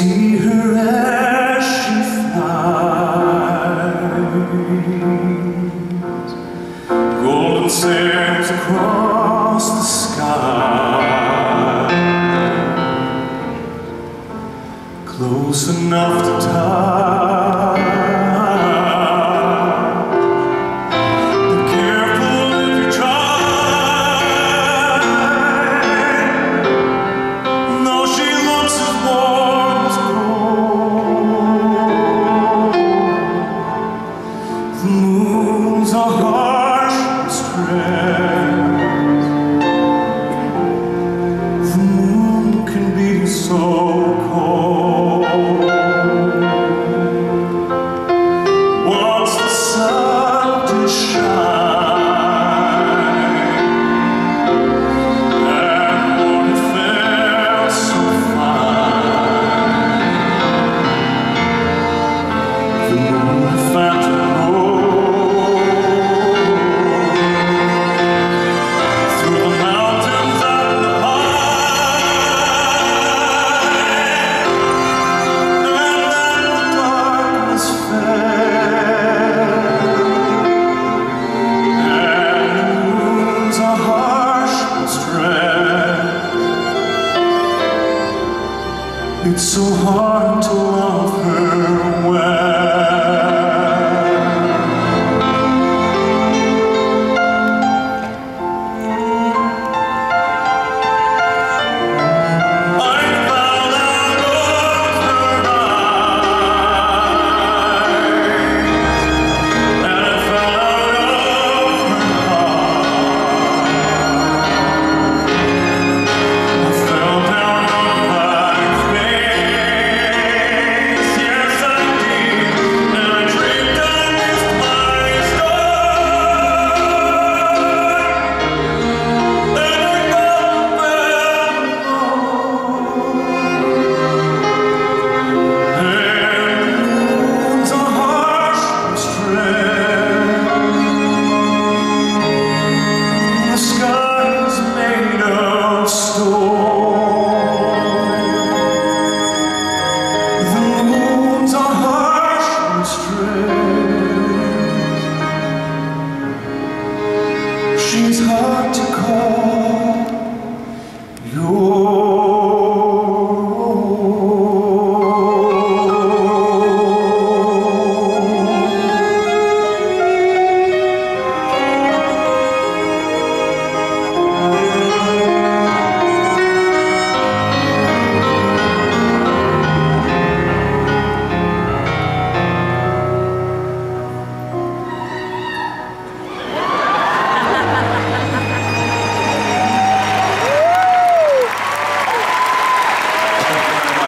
see her as she flies, golden sails across the sky, close enough to touch. The moon's a harsh mistress. The moon can be so cold. Once the sun did shine, and when it felt so fine, the moon phantom it's so hard to love.